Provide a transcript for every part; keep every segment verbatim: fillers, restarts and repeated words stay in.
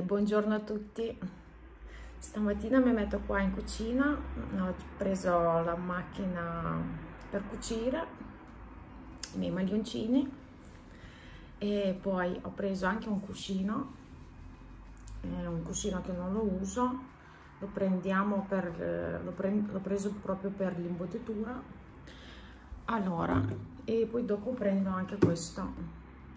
Eh, buongiorno a tutti. Stamattina mi metto qua in cucina, ho preso la macchina per cucire i miei maglioncini e poi ho preso anche un cuscino, eh, un cuscino che non lo uso, lo prendiamo per, l'ho pre preso proprio per l'imbottitura. Allora, e poi dopo prendo anche questo.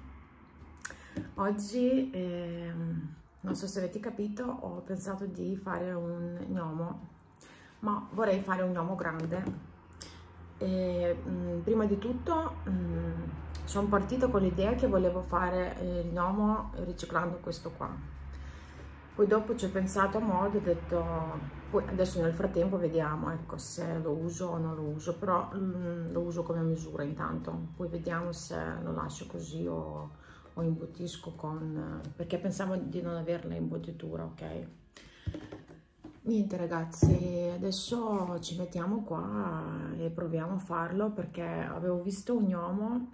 Oggi, eh, non so se avete capito, ho pensato di fare un gnomo, ma vorrei fare un gnomo grande. E, mh, prima di tutto sono partita con l'idea che volevo fare il gnomo riciclando questo qua. Poi dopo ci ho pensato a modo, ho detto, poi adesso nel frattempo vediamo, ecco, se lo uso o non lo uso, però mh, lo uso come misura intanto, poi vediamo se lo lascio così o o imbottisco con, perché pensavo di non averla imbottitura, ok? Niente ragazzi, adesso ci mettiamo qua e proviamo a farlo, perché avevo visto un gnomo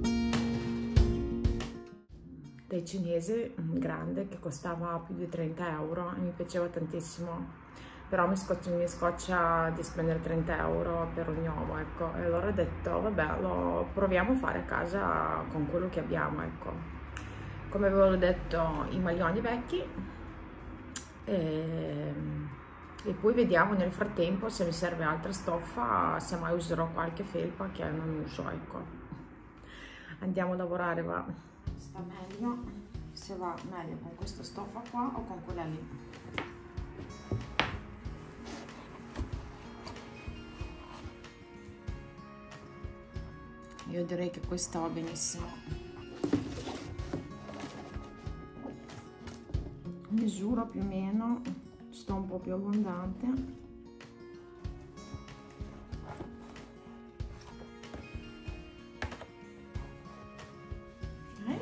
dai cinesi grande che costava più di trenta euro e mi piaceva tantissimo, però mi scoccia, mi scoccia di spendere trenta euro per un gnomo, ecco, e allora ho detto vabbè, lo proviamo a fare a casa con quello che abbiamo, ecco. Come avevo detto, i maglioni vecchi e, e poi vediamo nel frattempo se mi serve altra stoffa, se mai userò qualche felpa che non uso, ecco. Andiamo a lavorare, va. Sta meglio, se va meglio con questa stoffa qua o con quella lì. Io direi che questa va benissimo. Misura più o meno, sto un po' più abbondante. Okay.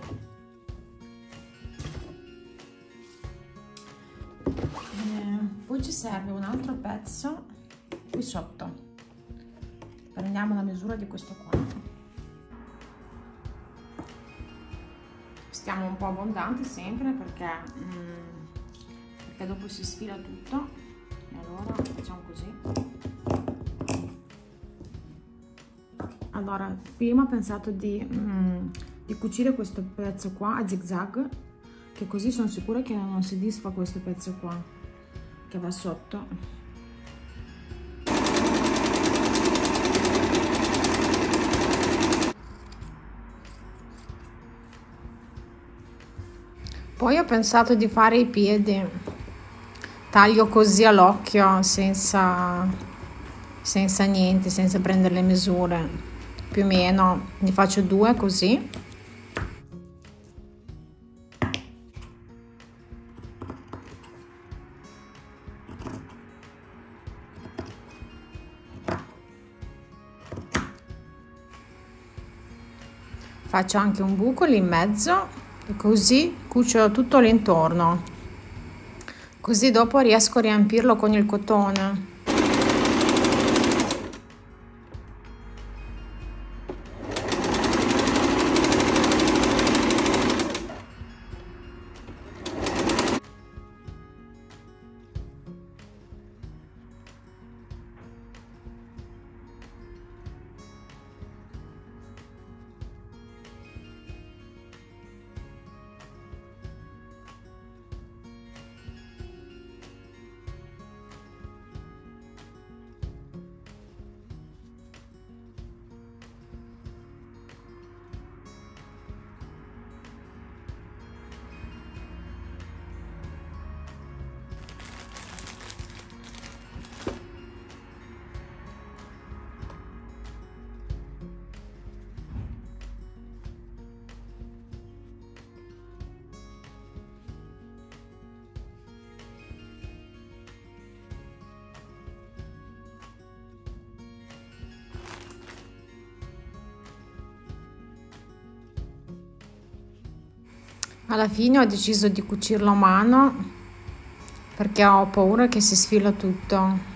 Eh, poi ci serve un altro pezzo qui sotto. Prendiamo la misura di questo qua. Stiamo un po' abbondanti sempre perché mm, perché dopo si sfila tutto, e allora facciamo così. Allora, prima ho pensato di, mm, di cucire questo pezzo qua a zig zag, che così sono sicura che non si disfa questo pezzo qua che va sotto. Poi ho pensato di fare i piedi, taglio così all'occhio, senza, senza niente, senza prendere le misure, più o meno ne faccio due così. Faccio anche un buco lì in mezzo e così cucio tutto l'intorno, così dopo riesco a riempirlo con il cotone. Alla fine ho deciso di cucirlo a mano perché ho paura che si sfila tutto.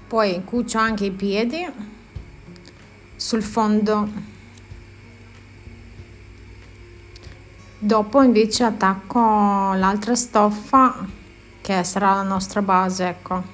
Poi incucio anche i piedi sul fondo. Dopo invece attacco l'altra stoffa che sarà la nostra base, ecco.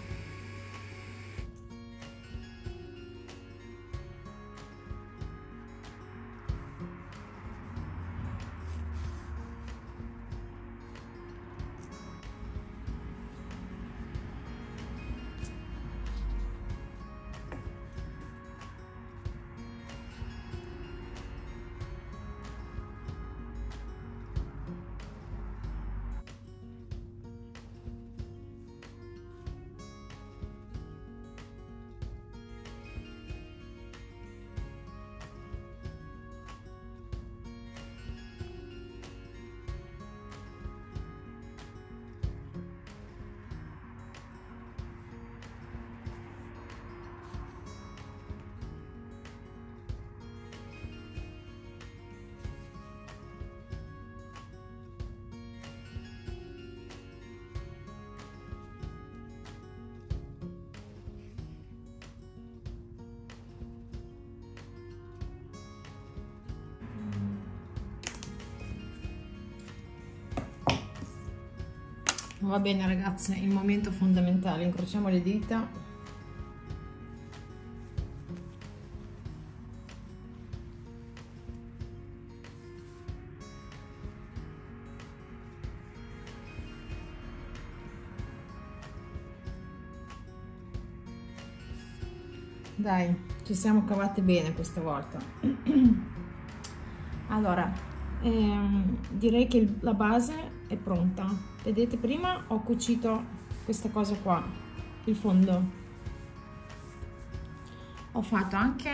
Va bene ragazze, il momento fondamentale, incrociamo le dita. Dai, ci siamo cavate bene questa volta. Allora, ehm, direi che il, la base è pronta. Vedete, prima ho cucito questa cosa qua, il fondo. Ho fatto anche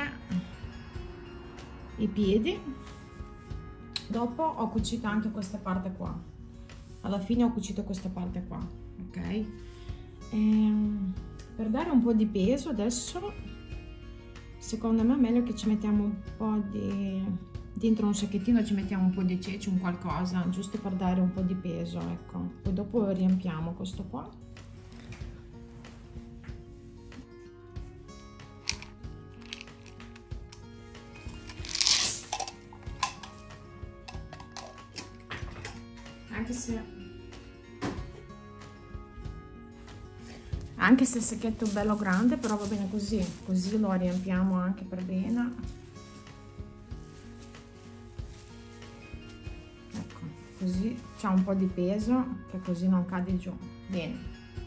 i piedi. Dopo ho cucito anche questa parte qua. Alla fine ho cucito questa parte qua, ok? Ehm, per dare un po' di peso adesso, secondo me è meglio che ci mettiamo un po' di... dentro un sacchettino ci mettiamo un po' di ceci, un qualcosa, giusto per dare un po' di peso, ecco. Poi dopo riempiamo questo qua. Anche se anche se il sacchetto è bello grande, però va bene così, così lo riempiamo anche per bene. Così c'ha un po' di peso, che così non cade giù. Bene.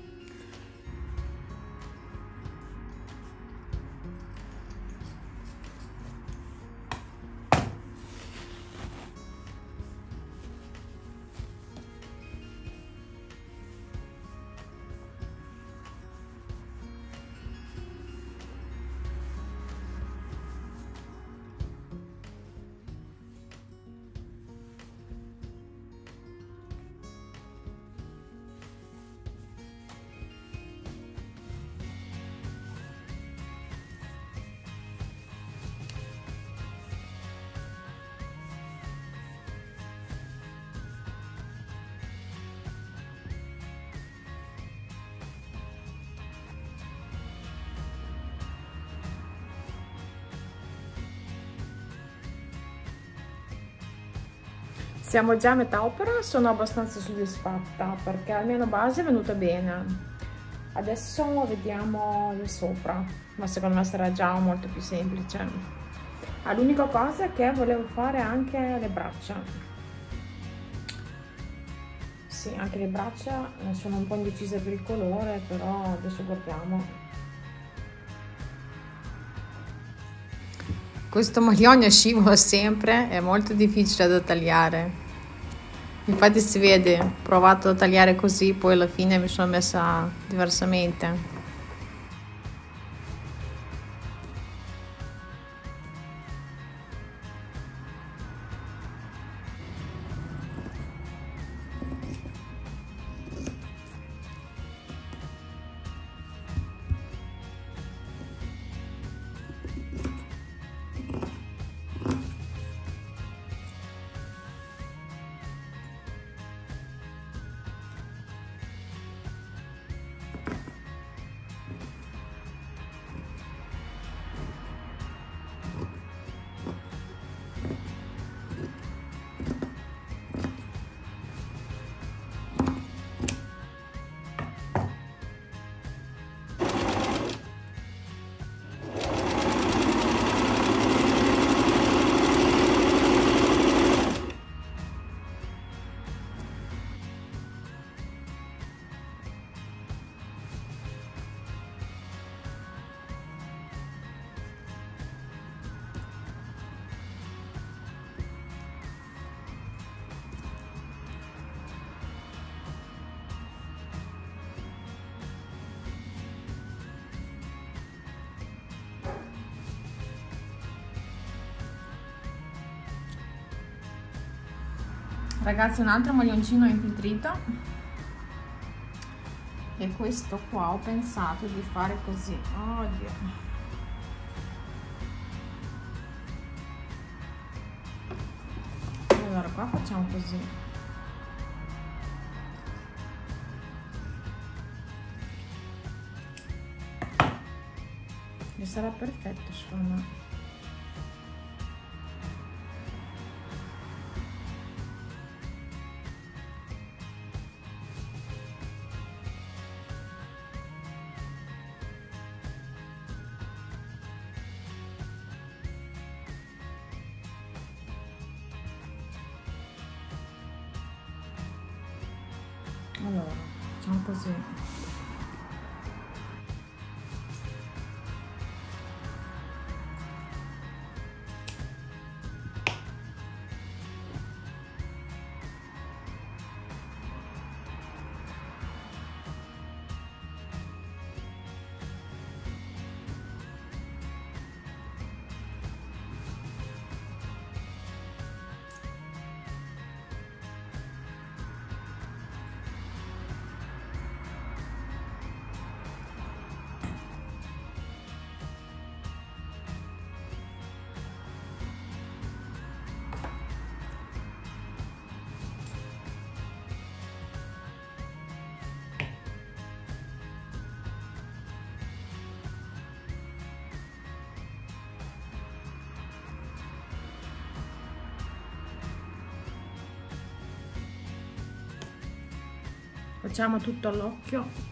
Siamo già a metà opera, sono abbastanza soddisfatta perché almeno base è venuta bene. Adesso vediamo il sopra, ma secondo me sarà già molto più semplice. Ah, l'unica cosa è che volevo fare anche le braccia. Sì, anche le braccia sono un po' indecise per il colore, però adesso guardiamo. Questo maglione scivola sempre, è molto difficile da tagliare. Infatti si vede, ho provato a tagliare così, poi alla fine mi sono messa diversamente. Ragazzi, un altro maglioncino infiltrito, e questo qua ho pensato di fare così. Oddio, allora qua facciamo così, e sarà perfetto secondo me. Allora facciamo così, facciamo tutto all'occhio.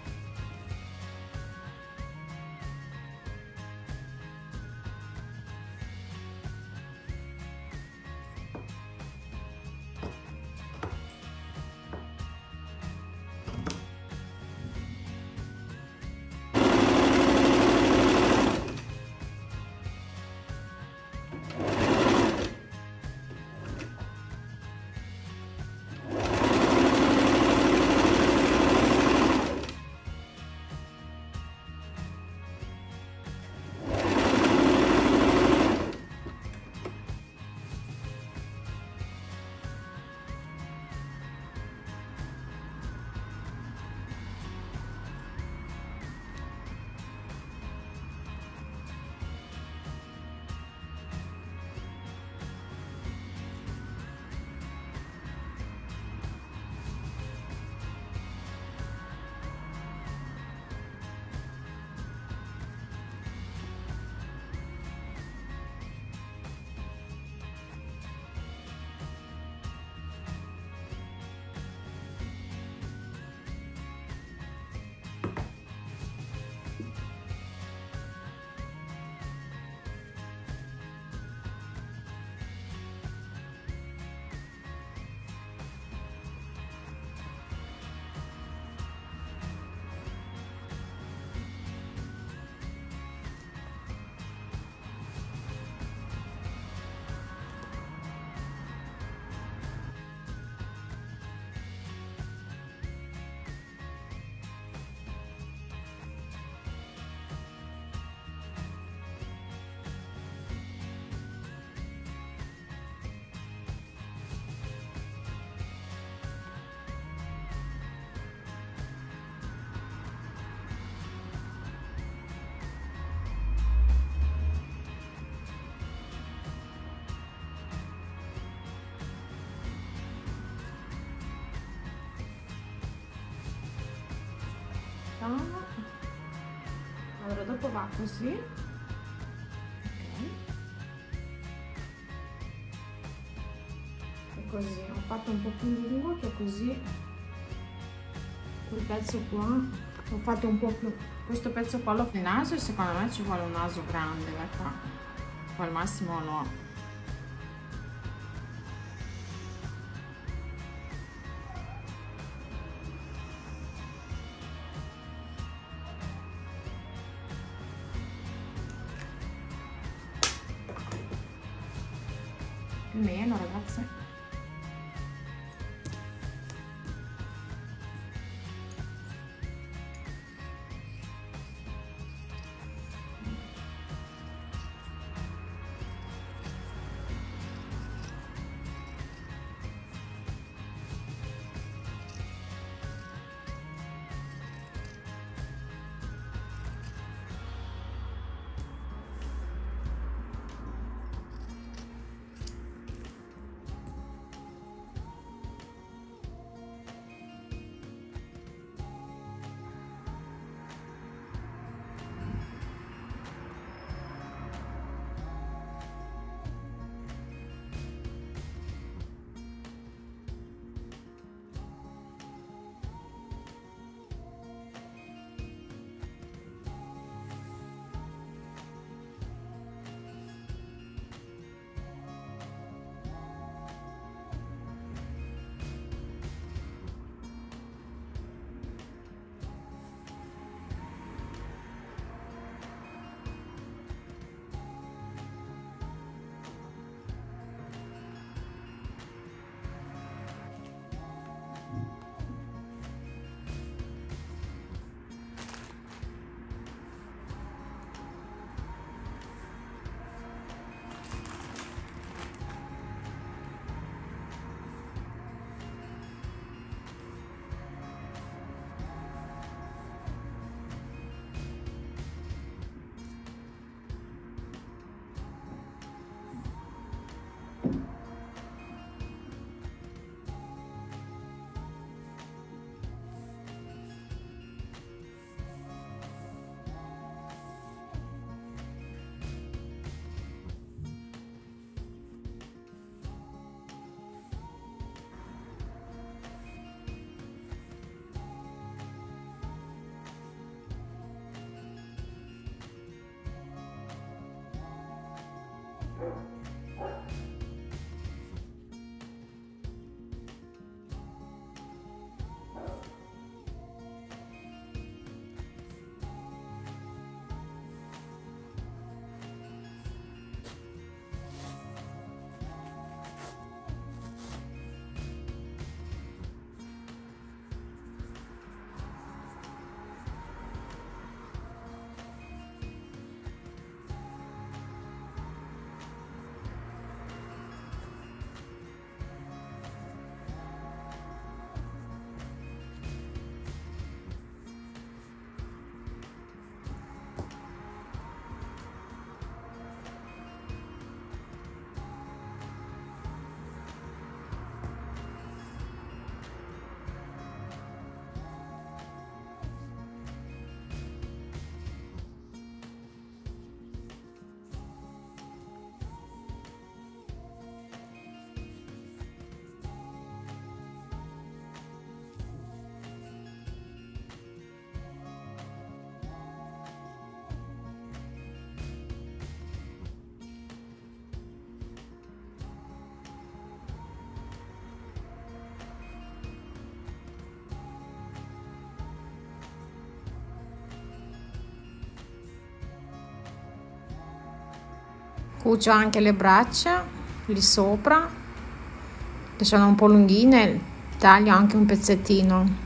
Allora dopo va così, ok, e così ho fatto un po' più lungo, che così quel pezzo qua ho fatto un po' più, questo pezzo qua l'ho il naso, e secondo me ci vuole un naso grande da qua, poi al massimo lo più o meno, ragazzi. Cucio anche le braccia lì sopra, che sono un po' lunghine, taglio anche un pezzettino.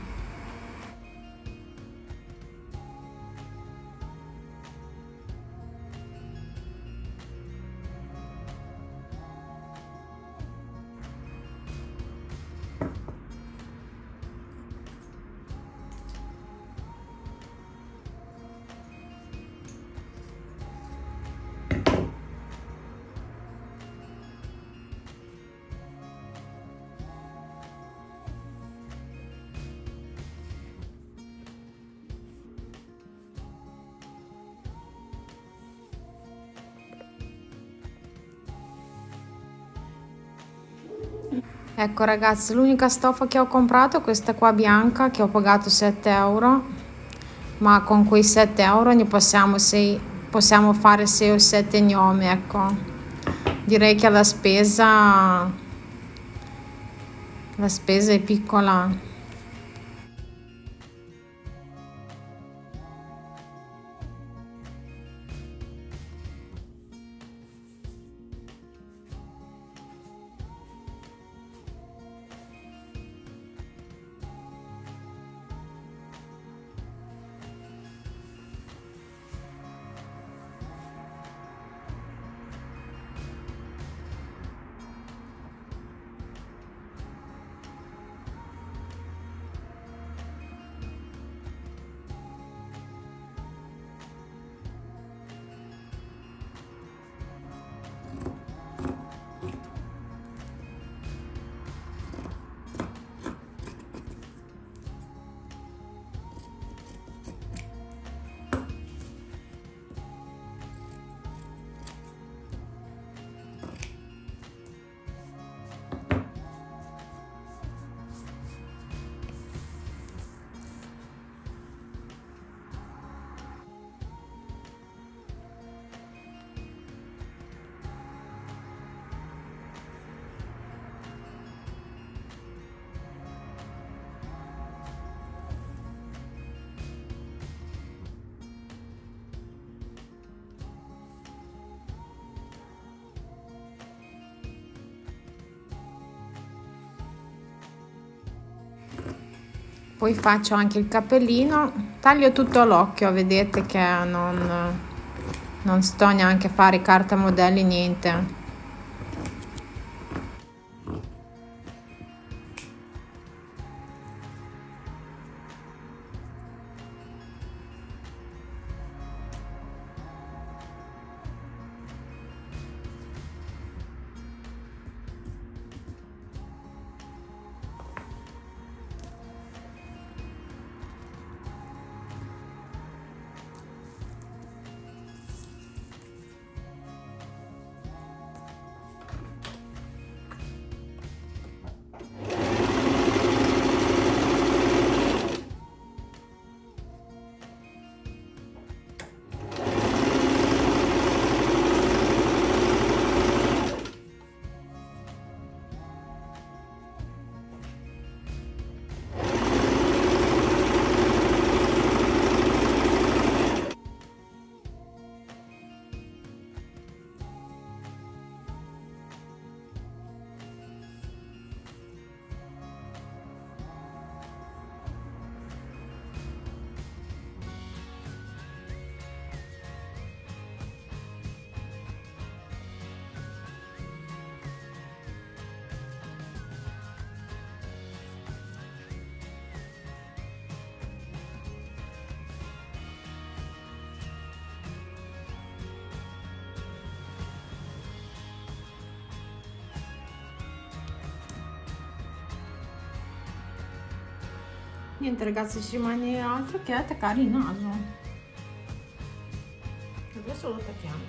Ecco ragazzi, l'unica stoffa che ho comprato è questa qua bianca, che ho pagato sette euro, ma con quei sette euro ne possiamo, sei, possiamo fare sei o sette gnomi, ecco. Direi che la spesa, la spesa è piccola. Poi faccio anche il cappellino, taglio tutto all'occhio, vedete che non, non sto neanche a fare carta modelli, niente. Niente ragazzi, ci rimane altro che attaccare il naso. Adesso lo attacchiamo.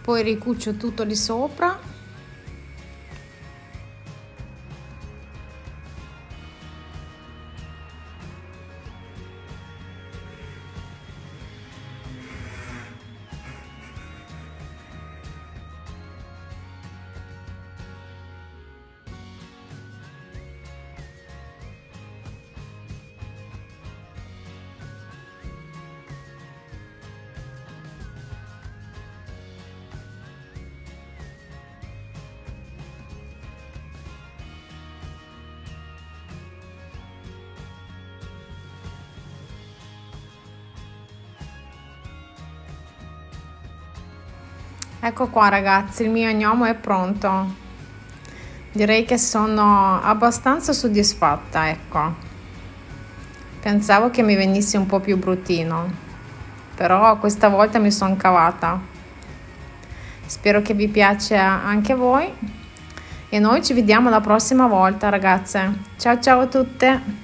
Poi ricuccio tutto di sopra. Ecco qua ragazzi, il mio gnomo è pronto. Direi che sono abbastanza soddisfatta, ecco. Pensavo che mi venisse un po' più bruttino, però questa volta mi sono cavata. Spero che vi piaccia anche a voi e noi ci vediamo la prossima volta ragazze. Ciao ciao a tutte!